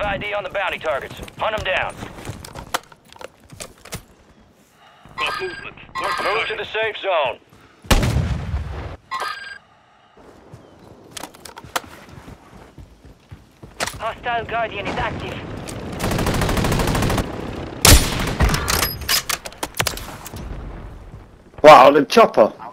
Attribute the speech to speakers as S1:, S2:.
S1: ID on the bounty targets. Hunt them down.
S2: Got movement.
S1: Move to the safe zone.
S3: Hostile Guardian is active.
S4: Wow, the chopper.